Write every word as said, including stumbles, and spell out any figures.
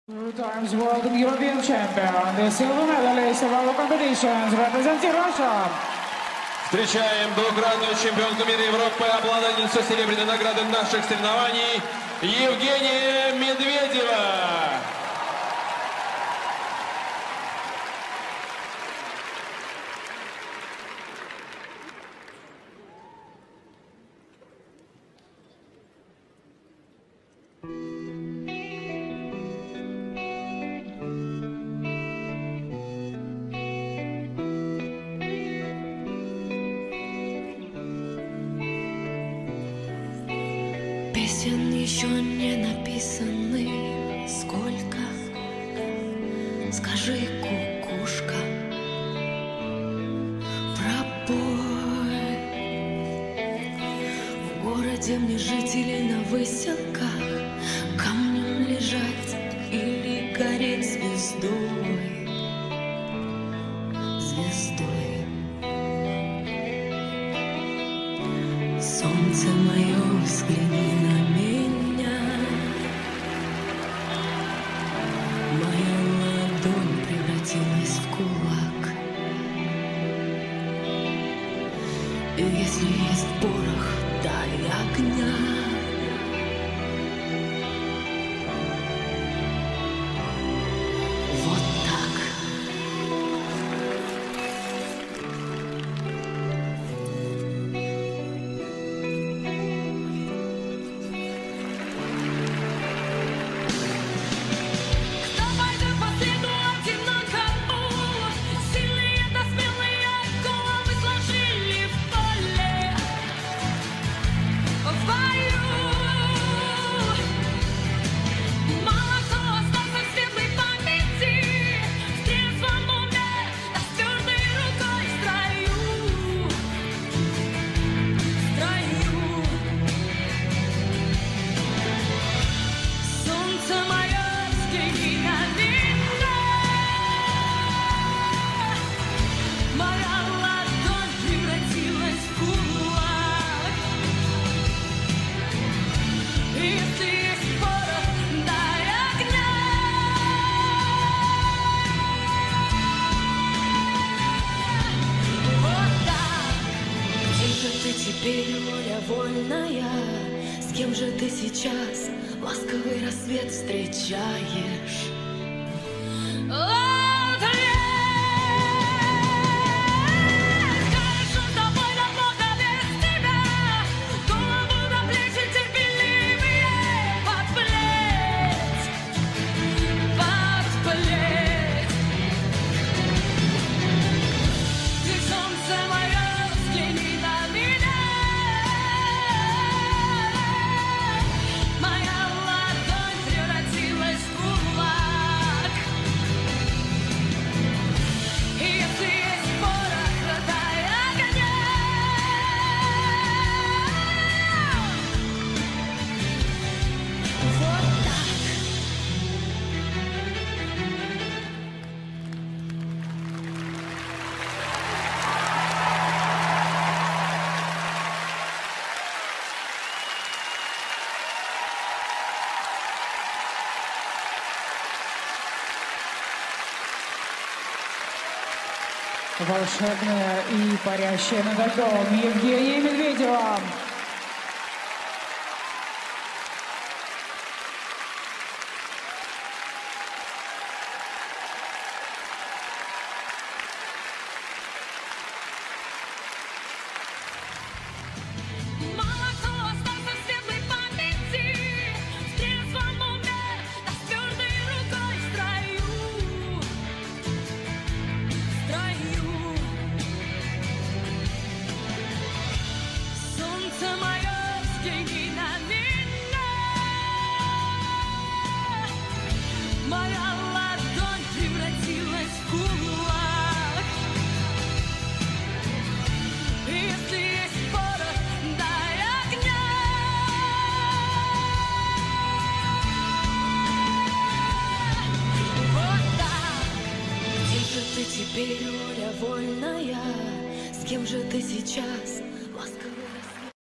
Two times world and European champion, the silver medalist of our competitions, representing Russia. Встречаем двукратную чемпионку мира Европы, обладательницу серебряной награды наших соревнований Евгения Медведева. Песен еще не написаны сколько, скажи, кукушка, пробой. В городе мне жители на выселках, камнем лежать или гореть звездой, звездой. Солнце мое, взгляни на меня. Моя ладонь превратилась в кулак. И если есть порох, дай огня. Вот так. Теперь воля вольная, с кем же ты сейчас ласковый рассвет встречаешь? Волшебная и парящая над льдом Евгения Медведева. Теперь воля вольная, с кем же ты сейчас